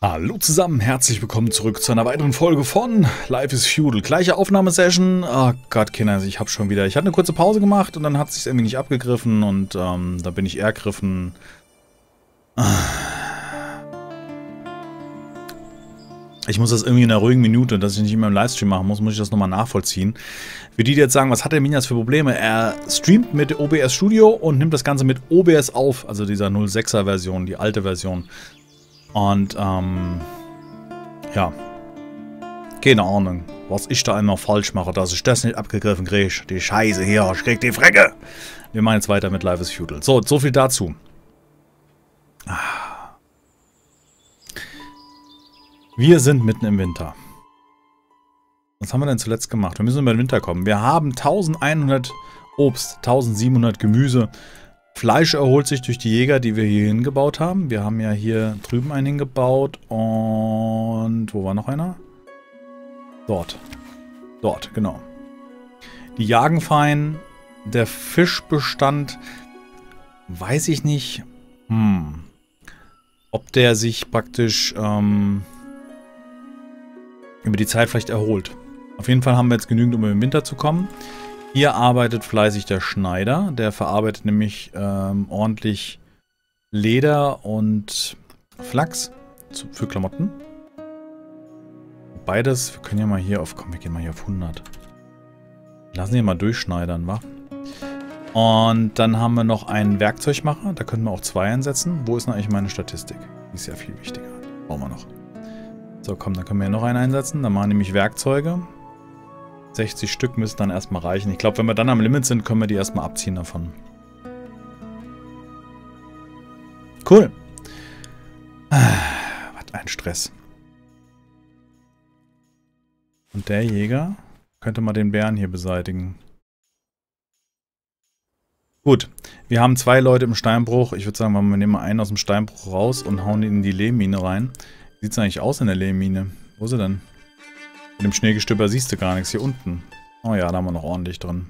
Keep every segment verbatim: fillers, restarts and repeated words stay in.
Hallo zusammen, herzlich willkommen zurück zu einer weiteren Folge von Life is Feudal. Gleiche Aufnahmesession. Oh Gott, Kinder, ich habe schon wieder... Ich hatte eine kurze Pause gemacht und dann hat es sich irgendwie nicht abgegriffen und ähm, da bin ich ergriffen. Ich muss das irgendwie in einer ruhigen Minute, dass ich nicht immer im Livestream machen muss, muss ich das nochmal nachvollziehen. Für die, die jetzt sagen, was hat der Minias für Probleme? Er streamt mit O B S Studio und nimmt das Ganze mit O B S auf, also dieser null sechser Version, die alte Version. Und, ähm, ja, keine Ahnung, was ich da immer falsch mache, dass ich das nicht abgegriffen kriege. Die Scheiße hier, ich krieg die Frecke. Wir machen jetzt weiter mit Life is Feudal. So, so viel dazu. Wir sind mitten im Winter. Was haben wir denn zuletzt gemacht? Wir müssen über den Winter kommen. Wir haben eintausendeinhundert Obst, eintausendsiebenhundert Gemüse. Fleisch erholt sich durch die Jäger, die wir hier hingebaut haben. Wir haben ja hier drüben einen hingebaut und... Wo war noch einer? Dort. Dort, genau. Die jagen fein. Der Fischbestand... Weiß ich nicht. Hm. Ob der sich praktisch ähm, über die Zeit vielleicht erholt. Auf jeden Fall haben wir jetzt genügend, um im Winter zu kommen. Hier arbeitet fleißig der Schneider. Der verarbeitet nämlich ähm, ordentlich Leder und Flachs zu, für Klamotten. Beides, wir können ja mal hier auf... Komm, wir gehen mal hier auf hundert. Lassen wir mal durchschneidern, wa? Und dann haben wir noch einen Werkzeugmacher. Da können wir auch zwei einsetzen. Wo ist denn eigentlich meine Statistik? Die ist ja viel wichtiger. Brauchen wir noch. So, komm, dann können wir hier noch einen einsetzen. Dann machen wir nämlich Werkzeuge. sechzig Stück müssen dann erstmal reichen. Ich glaube, wenn wir dann am Limit sind, können wir die erstmal abziehen davon. Cool. Was ein Stress. Und der Jäger könnte mal den Bären hier beseitigen. Gut. Wir haben zwei Leute im Steinbruch. Ich würde sagen, wir nehmen mal einen aus dem Steinbruch raus und hauen ihn in die Lehmmine rein. Wie sieht es eigentlich aus in der Lehmmine? Wo ist er denn? Mit dem Schneegestöber siehst du gar nichts. Hier unten. Oh ja, da haben wir noch ordentlich drin.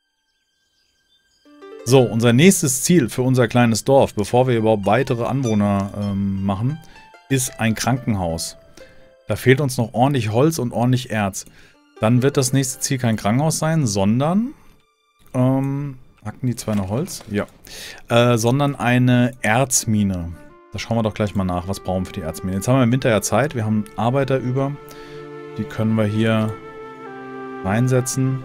So, unser nächstes Ziel für unser kleines Dorf, bevor wir überhaupt weitere Anwohner ähm, machen, ist ein Krankenhaus. Da fehlt uns noch ordentlich Holz und ordentlich Erz. Dann wird das nächste Ziel kein Krankenhaus sein, sondern... Ähm, hacken die zwei noch Holz? Ja. Äh, sondern eine Erzmine. Da schauen wir doch gleich mal nach, was brauchen wir für die Erzmine. Jetzt haben wir im Winter ja Zeit. Wir haben Arbeiter über. Die können wir hier reinsetzen.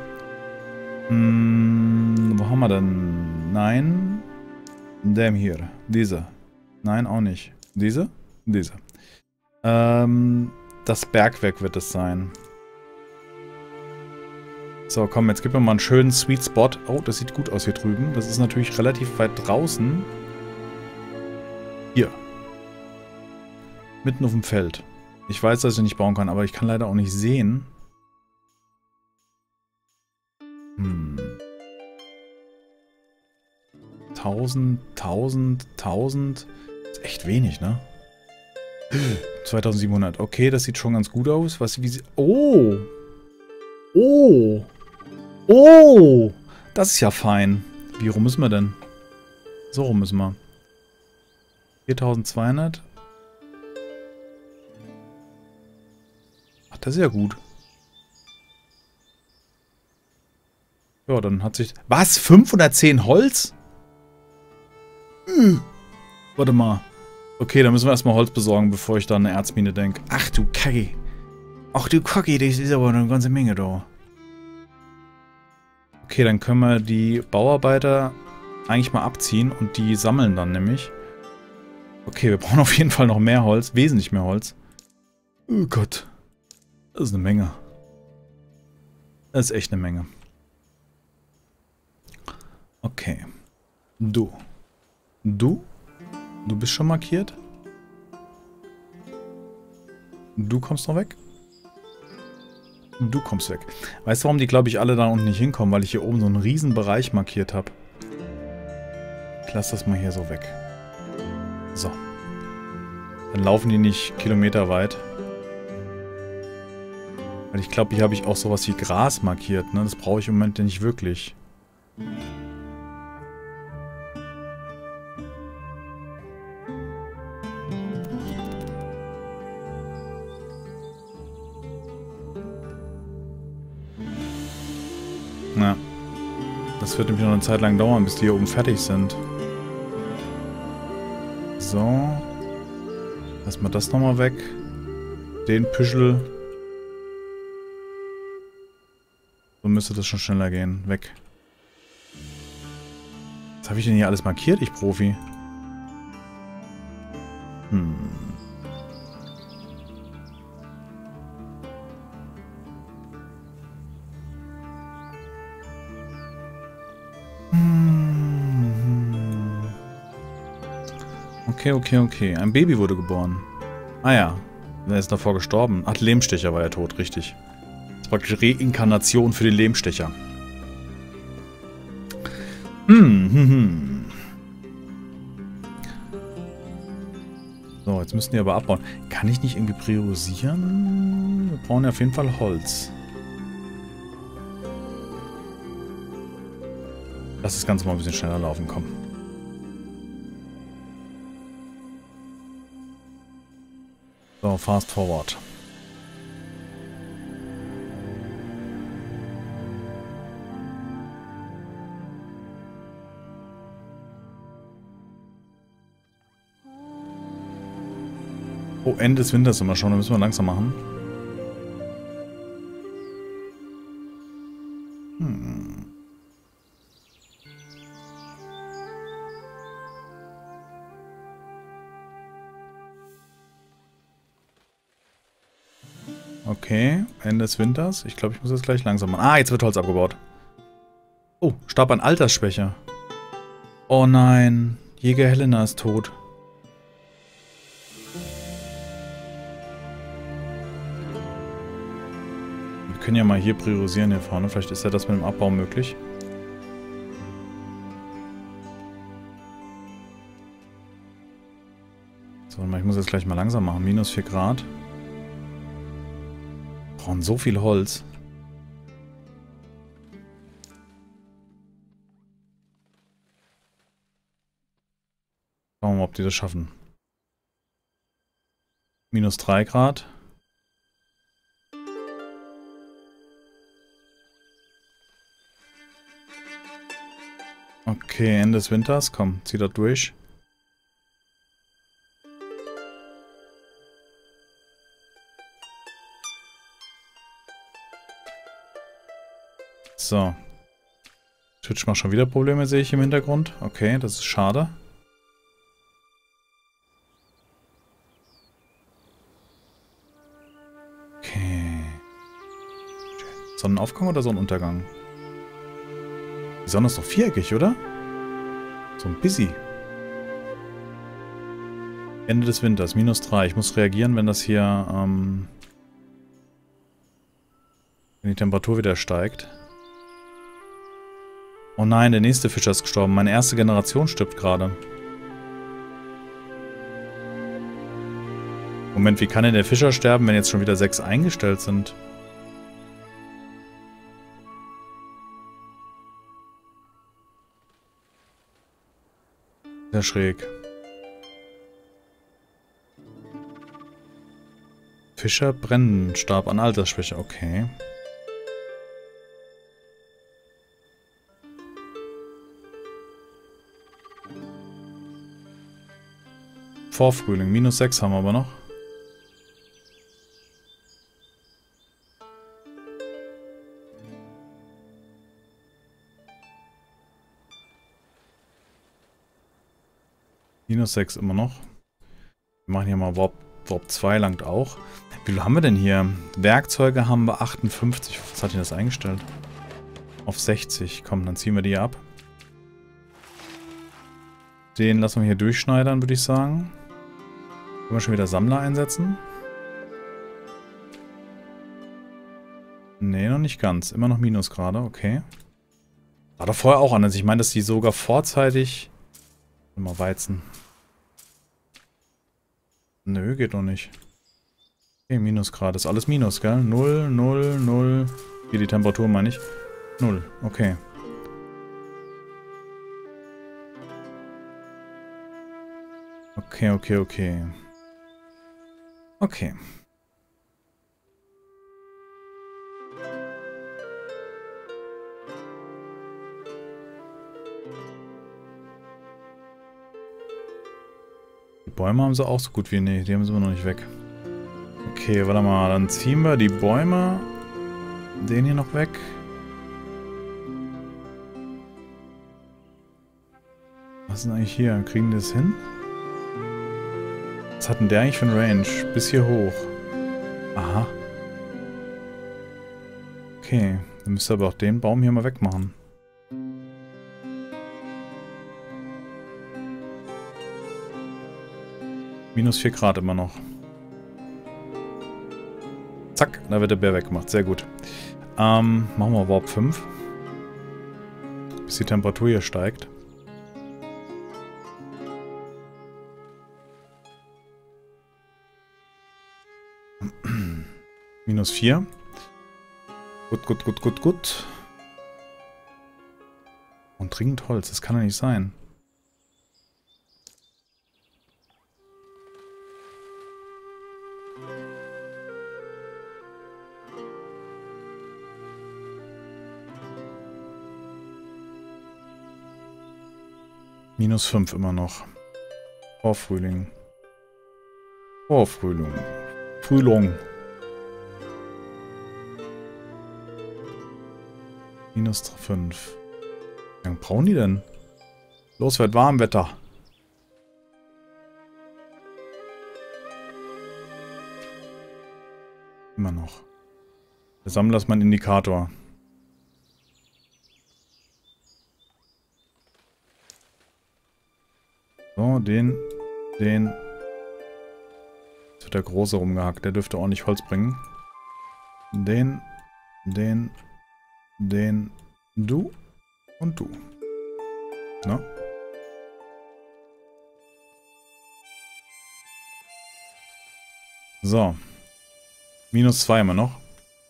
Hm, wo haben wir denn? Nein. Dem hier. Diese. Nein, auch nicht. Diese? Diese. Ähm, das Bergwerk wird es sein. So, komm, jetzt gib mir mal einen schönen Sweet Spot. Oh, das sieht gut aus hier drüben. Das ist natürlich relativ weit draußen. Hier. Mitten auf dem Feld. Ich weiß, dass ich nicht bauen kann, aber ich kann leider auch nicht sehen. Hm. tausend, tausend, tausend. Das ist echt wenig, ne? zweitausendsiebenhundert. Okay, das sieht schon ganz gut aus. Was, wie sie... Oh! Oh! Oh! Das ist ja fein. Wie rum müssen wir denn? So rum müssen wir. viertausendzweihundert. Ach, das ist ja gut. Ja, dann hat sich... Was? fünfhundertzehn Holz? Hm. Warte mal. Okay, dann müssen wir erstmal Holz besorgen, bevor ich da an eine Erzmine denke. Ach du Kacke. Ach du Kacke, das ist aber eine ganze Menge da. Okay, dann können wir die Bauarbeiter eigentlich mal abziehen und die sammeln dann nämlich. Okay, wir brauchen auf jeden Fall noch mehr Holz. Wesentlich mehr Holz. Oh Gott. Das ist eine Menge. Das ist echt eine Menge. Okay. Du. Du? Du bist schon markiert? Du kommst noch weg? Du kommst weg. Weißt du, warum die, glaube ich, alle da unten nicht hinkommen? Weil ich hier oben so einen riesen Bereich markiert habe. Ich lasse das mal hier so weg. So. Dann laufen die nicht kilometerweit. Weil ich glaube, hier habe ich auch sowas wie Gras markiert, ne? Das brauche ich im Moment nicht wirklich. Ja. Das wird nämlich noch eine Zeit lang dauern, bis die hier oben fertig sind. So. Lass mal das nochmal weg. Den Püschel. So müsste das schon schneller gehen. Weg. Was habe ich denn hier alles markiert, ich Profi? Hm. Okay, okay, okay. Ein Baby wurde geboren. Ah ja. Er ist davor gestorben. Ach, Lehmstecher war ja tot, richtig. Das ist praktisch Reinkarnation für den Lehmstecher. Hm, hm, hm. So, jetzt müssen die aber abbauen. Kann ich nicht irgendwie priorisieren? Wir brauchen ja auf jeden Fall Holz. Lass das Ganze mal ein bisschen schneller laufen, komm. So, fast forward. Oh, Ende des Winters sind wir schon, da müssen wir langsam machen. Hm. Okay, Ende des Winters. Ich glaube, ich muss jetzt gleich langsam machen. Ah, jetzt wird Holz abgebaut. Oh, Stab an Altersschwäche. Oh nein, Jäger Helena ist tot. Wir können ja mal hier priorisieren hier vorne. Vielleicht ist ja das mit dem Abbau möglich. So, ich muss jetzt gleich mal langsam machen. Minus vier Grad. Wir brauchen so viel Holz. Schauen wir mal, ob die das schaffen. Minus drei Grad. Okay, Ende des Winters. Komm, zieh das durch. So. Twitch macht schon wieder Probleme, sehe ich im Hintergrund. Okay, das ist schade. Okay. Sonnenaufgang oder Sonnenuntergang? Die Sonne ist doch viereckig, oder? So ein bisschen. Ende des Winters, minus drei. Ich muss reagieren, wenn das hier, ähm, wenn die Temperatur wieder steigt. Oh nein, der nächste Fischer ist gestorben. Meine erste Generation stirbt gerade. Moment, wie kann denn der Fischer sterben, wenn jetzt schon wieder sechs eingestellt sind? Sehr schräg. Fischer brennen, starb an Altersschwäche, okay. Vorfrühling, minus sechs haben wir aber noch. Minus sechs immer noch. Wir machen hier mal Warp, Warp zwei langt auch. Wie viel haben wir denn hier? Werkzeuge haben wir achtundfünfzig. Was hat denn das eingestellt? Auf sechzig. Komm, dann ziehen wir die ab. Den lassen wir hier durchschneidern, würde ich sagen. Können wir schon wieder Sammler einsetzen? Nee, noch nicht ganz. Immer noch Minus gerade, okay. War doch vorher auch anders. Ich meine, dass die sogar vorzeitig... Mal Weizen. Nö, geht noch nicht. Okay, Minusgrad. Ist alles Minus, gell? null, null, null. Hier die Temperatur meine ich. null, okay. Okay, okay, okay. Okay. Die Bäume haben sie auch so gut wie... Nee, die haben sie immer noch nicht weg. Okay, warte mal. Dann ziehen wir die Bäume. Den hier noch weg. Was ist denn eigentlich hier? Kriegen die das hin? Was hat denn der eigentlich für einen Range? Bis hier hoch. Aha. Okay. Dann müsst ihr aber auch den Baum hier mal wegmachen. Minus vier Grad immer noch. Zack, da wird der Bär weggemacht. Sehr gut. Ähm, machen wir Warp fünf. Bis die Temperatur hier steigt. Minus vier. Gut, gut, gut, gut, gut. Und dringend Holz, das kann ja nicht sein. Minus fünf immer noch. Vorfrühling. Vorfrühling. Frühlung. Minus fünf. Wie lange brauchen die denn? Los, wird warm, Wetter. Immer noch. Wir sammeln das mal einen Indikator. So, den, den. Jetzt wird der Große rumgehackt. Der dürfte ordentlich Holz bringen. Den, den, den, du und du. Na? So. Minus zwei immer noch.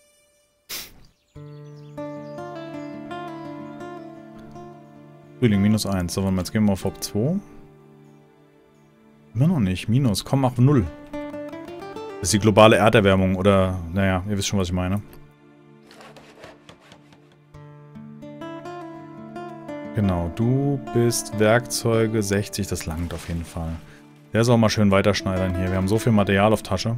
Frühling, minus eins. So, jetzt gehen wir auf Hop zwei. Immer noch nicht. Minus. Komm, mach null. Das ist die globale Erderwärmung. Oder, naja, ihr wisst schon, was ich meine. Genau, du bist Werkzeuge sechzig. Das langt auf jeden Fall. Der soll mal schön weiterschneidern hier. Wir haben so viel Material auf Tasche.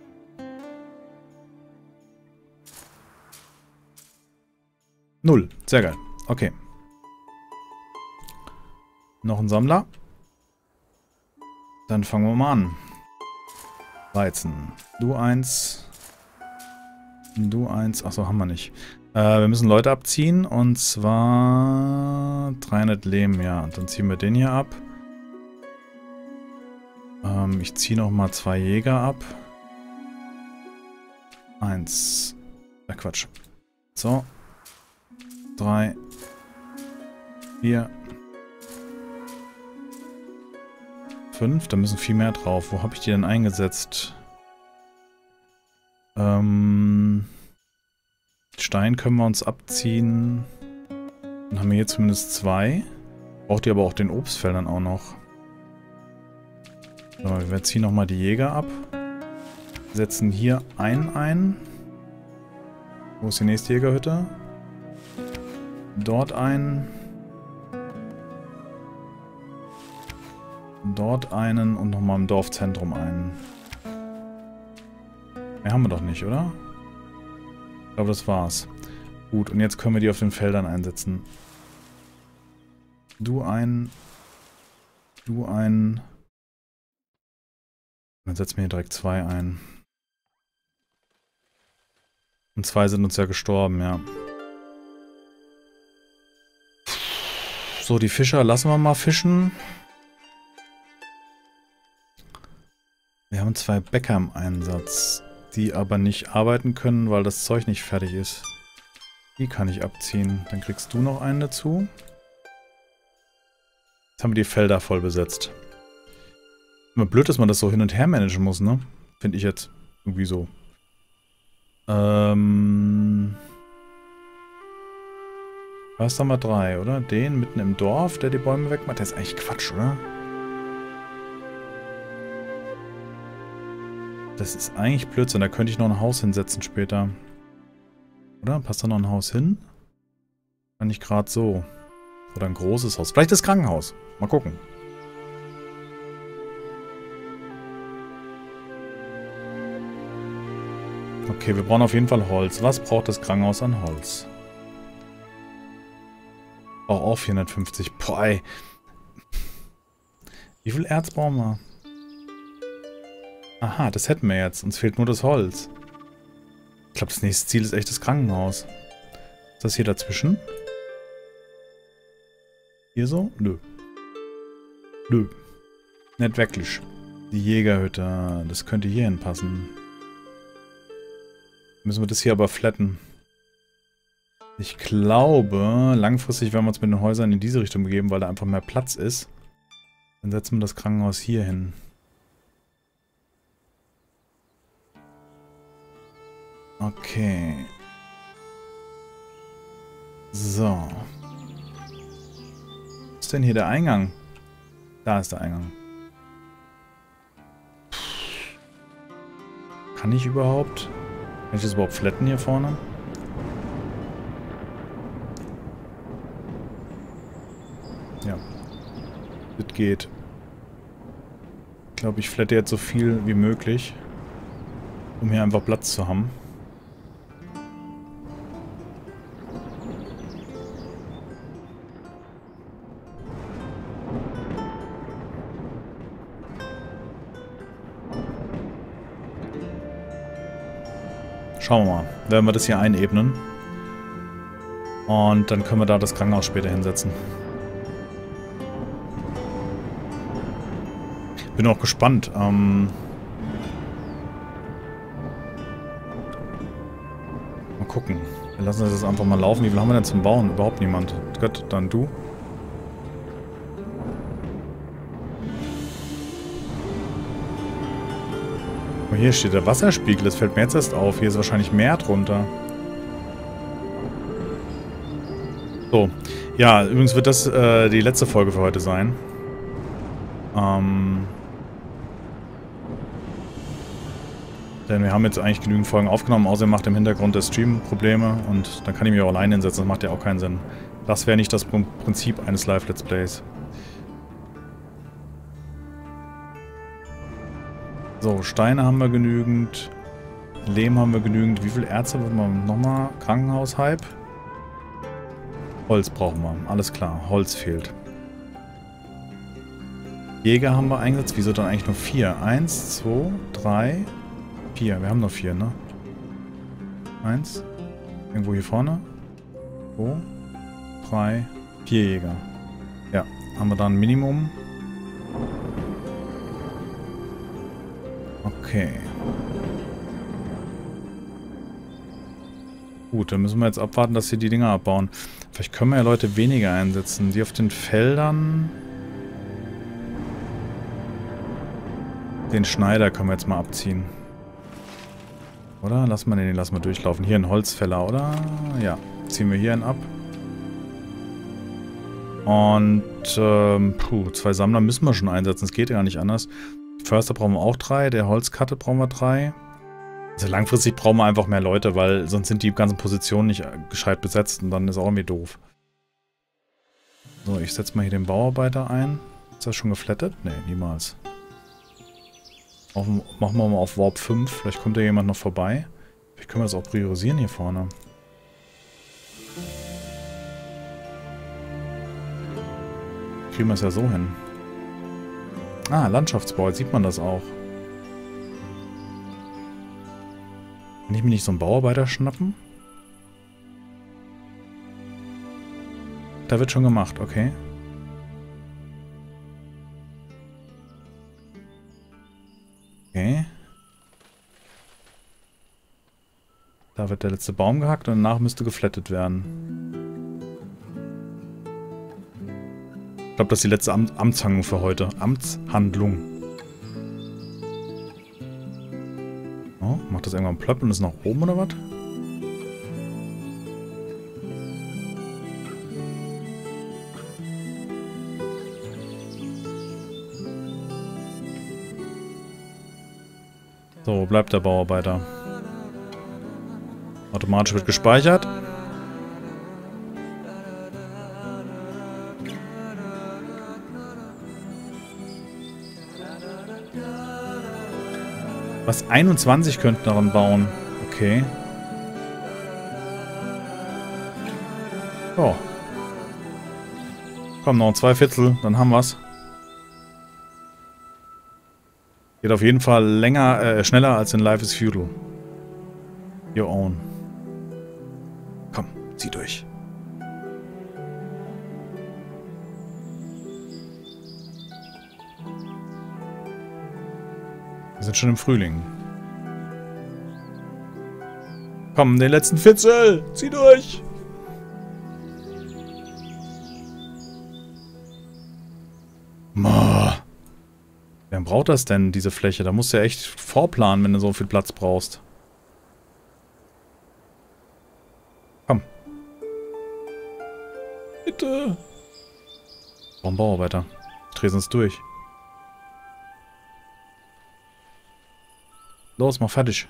Null. Sehr geil. Okay. Noch ein Sammler. Dann fangen wir mal an. Weizen. Du eins. Du eins. Achso, haben wir nicht. Äh, wir müssen Leute abziehen. Und zwar dreihundert Lehm. Ja, dann ziehen wir den hier ab. Ähm, ich ziehe nochmal zwei Jäger ab. Eins. Äh, Quatsch. So. Drei. Vier. fünf, da müssen viel mehr drauf. Wo habe ich die denn eingesetzt? Ähm, Stein können wir uns abziehen. Dann haben wir hier zumindest zwei. Braucht ihr aber auch den Obstfeldern auch noch. So, wir ziehen nochmal die Jäger ab. Setzen hier einen ein. Wo ist die nächste Jägerhütte? Dort ein. Dort einen und nochmal im Dorfzentrum einen. Mehr haben wir doch nicht, oder? Ich glaube, das war's. Gut, und jetzt können wir die auf den Feldern einsetzen. Du ein. Du ein. Dann setzen wir hier direkt zwei ein. Und zwei sind uns ja gestorben, ja. So, die Fischer lassen wir mal fischen. Wir haben zwei Bäcker im Einsatz, die aber nicht arbeiten können, weil das Zeug nicht fertig ist. Die kann ich abziehen. Dann kriegst du noch einen dazu. Jetzt haben wir die Felder voll besetzt. Immer blöd, dass man das so hin und her managen muss, ne? Finde ich jetzt irgendwie so. Ähm... Was haben wir? Drei, oder? Den mitten im Dorf, der die Bäume wegmacht. Der ist eigentlich Quatsch, oder? Das ist eigentlich Blödsinn. Da könnte ich noch ein Haus hinsetzen später. Oder? Passt da noch ein Haus hin? Kann ich gerade so. Oder ein großes Haus. Vielleicht das Krankenhaus. Mal gucken. Okay, wir brauchen auf jeden Fall Holz. Was braucht das Krankenhaus an Holz? Auch auf vierhundertfünfzig. Boah, ey. Wie viel Erz brauchen wir? Aha, das hätten wir jetzt. Uns fehlt nur das Holz. Ich glaube, das nächste Ziel ist echt das Krankenhaus. Ist das hier dazwischen? Hier so? Nö. Nö. Nicht wirklich. Die Jägerhütte. Das könnte hier hinpassen. Müssen wir das hier aber flatten. Ich glaube, langfristig werden wir uns mit den Häusern in diese Richtung begeben, weil da einfach mehr Platz ist. Dann setzen wir das Krankenhaus hier hin. Okay. So. Wo ist denn hier der Eingang? Da ist der Eingang. Kann ich überhaupt? Kann ich das überhaupt flatten hier vorne? Ja. Das geht. Ich glaube, ich flatte jetzt so viel wie möglich, um hier einfach Platz zu haben. Schauen wir mal. Werden wir das hier einebnen. Und dann können wir da das Krankenhaus später hinsetzen. Bin auch gespannt. Ähm mal gucken. Wir lassen das einfach mal laufen. Wie viel haben wir denn zum Bauen? Überhaupt niemand. Gut, dann du. Oh, hier steht der Wasserspiegel. Das fällt mir jetzt erst auf. Hier ist wahrscheinlich mehr drunter. So. Ja, übrigens wird das äh, die letzte Folge für heute sein. Ähm... Denn wir haben jetzt eigentlich genügend Folgen aufgenommen, außer macht im Hintergrund der Stream Probleme und dann kann ich mich auch alleine hinsetzen, das macht ja auch keinen Sinn. Das wäre nicht das Prinzip eines Live-Let's Plays. So, Steine haben wir genügend, Lehm haben wir genügend. Wie viele Ärzte wollen wir nochmal? Krankenhaus-Hype? Holz brauchen wir, alles klar, Holz fehlt. Jäger haben wir eingesetzt, wieso dann eigentlich nur vier? Eins, zwei, drei... Vier, wir haben noch vier, ne? Eins. Irgendwo hier vorne. Zwei. Drei. Vier Jäger. Ja, haben wir da ein Minimum. Okay. Gut, dann müssen wir jetzt abwarten, dass sie die Dinger abbauen. Vielleicht können wir ja Leute weniger einsetzen. Die auf den Feldern... Den Schneider können wir jetzt mal abziehen. Oder? Lass mal den, lass mal durchlaufen. Hier ein Holzfäller, oder? Ja. Ziehen wir hier einen ab. Und, ähm, puh, zwei Sammler müssen wir schon einsetzen. Es geht ja gar nicht anders. Förster brauchen wir auch drei. Der Holzkatte brauchen wir drei. Also langfristig brauchen wir einfach mehr Leute, weil sonst sind die ganzen Positionen nicht gescheit besetzt und dann ist auch irgendwie doof. So, ich setze mal hier den Bauarbeiter ein. Ist das schon geflattet? Nee, niemals. Auf, machen wir mal auf Warp fünf. Vielleicht kommt da jemand noch vorbei. Vielleicht können wir das auch priorisieren hier vorne. Kriegen wir es ja so hin. Ah, Landschaftsbau. Jetzt sieht man das auch. Kann ich mir nicht so einen Bauarbeiter schnappen? Da wird schon gemacht, okay. Okay. Da wird der letzte Baum gehackt und danach müsste geflattet werden. Ich glaube, das ist die letzte Am Amtshandlung für heute. Amtshandlung. Oh, macht das irgendwann plöpp und ist nach oben oder was? So, wo bleibt der Bauarbeiter? Automatisch wird gespeichert. Was? einundzwanzig könnten daran bauen. Okay. Oh. Komm, noch zwei Viertel, dann haben wir's. Geht auf jeden Fall länger, äh, schneller als in Life is Feudal. Your own. Komm, zieh durch. Wir sind schon im Frühling. Komm, den letzten Fitzel! Zieh durch! Boah. Wer braucht das denn, diese Fläche? Da musst du ja echt vorplanen, wenn du so viel Platz brauchst. Komm. Bitte. Warum Bauarbeiter? Ich drehe sonst durch. Los, mach fertig.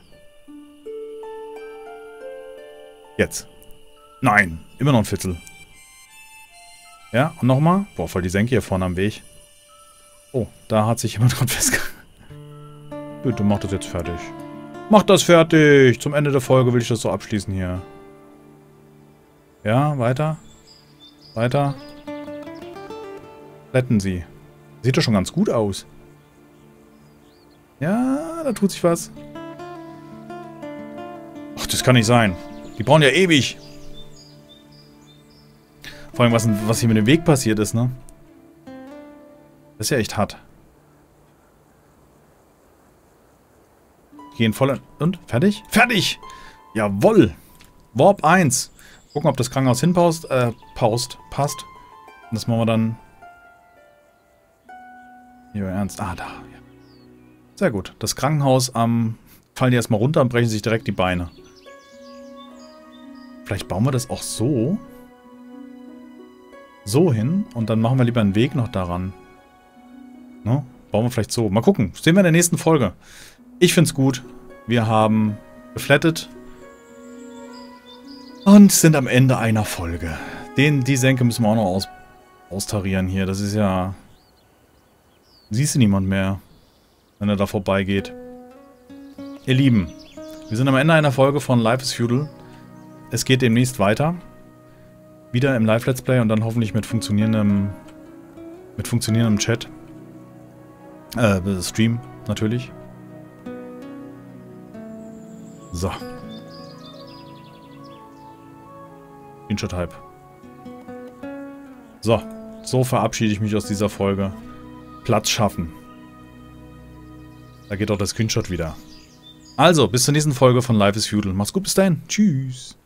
Jetzt. Nein, immer noch ein Viertel. Ja, und nochmal. Boah, voll die Senke hier vorne am Weg. Oh, da hat sich jemand dran festgehalten. Bitte, mach das jetzt fertig. Mach das fertig! Zum Ende der Folge will ich das so abschließen hier. Ja, weiter. Weiter. Retten Sie. Sieht doch schon ganz gut aus. Ja, da tut sich was. Ach, das kann nicht sein. Die brauchen ja ewig. Vor allem, was, was hier mit dem Weg passiert ist, ne? Das ist ja echt hart. Gehen voll an. Und? Fertig? Fertig! Jawoll! Warp eins. Gucken, ob das Krankenhaus hinpaust. Äh, paust. Passt. Und das machen wir dann... Hier, ernst. Ah, da. Ja. Sehr gut. Das Krankenhaus am... Ähm, fallen die erstmal runter und brechen sich direkt die Beine. Vielleicht bauen wir das auch so. So hin. Und dann machen wir lieber einen Weg noch daran. Ne? Bauen wir vielleicht so. Mal gucken. Sehen wir in der nächsten Folge. Ich find's gut. Wir haben geflattet. Und sind am Ende einer Folge. Den, die Senke müssen wir auch noch aus, austarieren hier. Das ist ja... Siehst du niemand mehr, wenn er da vorbeigeht. Ihr Lieben, wir sind am Ende einer Folge von Life is Feudal. Es geht demnächst weiter. Wieder im Live-Let's Play und dann hoffentlich mit funktionierendem... mit funktionierendem Chat. Äh, Stream, natürlich. So. Screenshot-Hype. So. So verabschiede ich mich aus dieser Folge. Platz schaffen. Da geht auch der Screenshot wieder. Also, bis zur nächsten Folge von Life is Feudal. Mach's gut, bis dahin. Tschüss.